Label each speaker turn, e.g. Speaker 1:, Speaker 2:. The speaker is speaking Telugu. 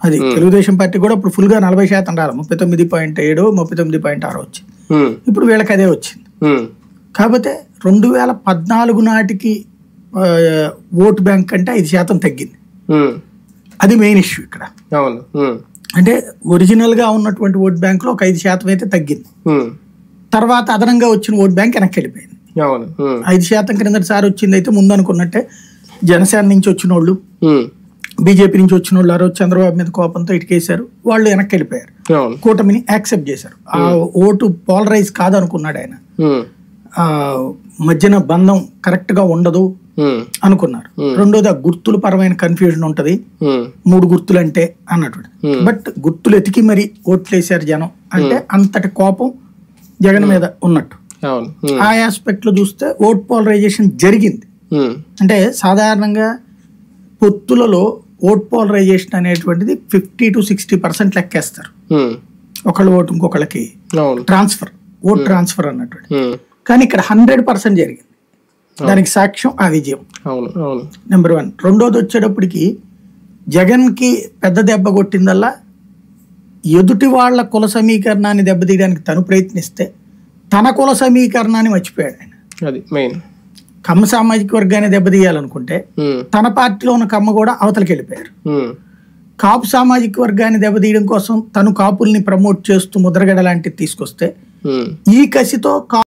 Speaker 1: అది తెలుగుదేశం పార్టీ కూడా ఇప్పుడు ఫుల్ గా 40% రాలి 39.7 39.6 వచ్చింది. ఇప్పుడు వీళ్ళకి అదే వచ్చింది. కాకపోతే 2014 నాటికి ఓటు బ్యాంక్ అంటే 5% తగ్గింది. అది మెయిన్ ఇష్యూ ఇక్కడ. అంటే ఒరిజినల్ గా ఉన్నటువంటి ఓట్ బ్యాంక్ లో ఒక 5% అయితే తగ్గింది. తర్వాత అదనంగా వచ్చిన ఓట్ బ్యాంక్ వెనక్కి వెళ్ళిపోయింది. 5% క్రిందటిసారి వచ్చింది అయితే ముందు అనుకున్నట్టే జనసేన నుంచి వచ్చిన వాళ్ళు, బీజేపీ నుంచి వచ్చిన వాళ్ళు ఆ రోజు చంద్రబాబు మీద కోపంతో ఇటుకేశారు, వాళ్ళు వెనక్కి వెళ్ళిపోయారు, కూటమిని యాక్సెప్ట్ చేశారు. ఆ ఓటు పోలరైజ్ కాదనుకున్నాడు ఆయన, మధ్యన బంధం కరెక్ట్ గా ఉండదు అనుకున్నారు. రెండోది ఆ గుర్తుల పరమైన కన్ఫ్యూజన్ ఉంటది, 3 గుర్తులు అంటే అన్నట్టు. బట్ గుర్తులు ఎతికి మరి ఓట్లేసారు జనం అంటే అంతటి కోపం జగన్ మీద ఉన్నట్టు. ఆ ఆస్పెక్ట్ లో చూస్తే ఓట్ పోలరైజేషన్ జరిగింది. అంటే సాధారణంగా పొత్తులలో ఓట్ పోలరైజేషన్ అనేటువంటిది 50 to 60% లెక్కేస్తారు. ఒకళ్ళ ఓటు ఇంకొకళ్ళకి ట్రాన్స్ఫర్, ఓట్ ట్రాన్స్ఫర్ అన్నట్టు. కానీ ఇక్కడ 100% జరిగింది. దానికి సాక్ష్యం ఆ విజయం నెంబర్ 1. రెండోది వచ్చేటప్పటికి జగన్ కి పెద్ద దెబ్బ కొట్టిందల్లా ఎదుటి వాళ్ళ కుల సమీకరణాన్ని దెబ్బతీయడానికి తను ప్రయత్నిస్తే తన కుల సమీకరణాన్ని మర్చిపోయాడు ఆయన.
Speaker 2: అది మెయిన్.
Speaker 1: కమ్మ సామాజిక వర్గాన్ని దెబ్బతీయాలనుకుంటే తన పార్టీలో ఉన్న కమ్మ కూడా అవతలకి వెళ్ళిపోయారు. కాపు సామాజిక వర్గాన్ని దెబ్బతీయడం కోసం తను కాపుల్ని ప్రమోట్ చేస్తూ ముద్రగడ లాంటివి తీసుకొస్తే ఈ కసితో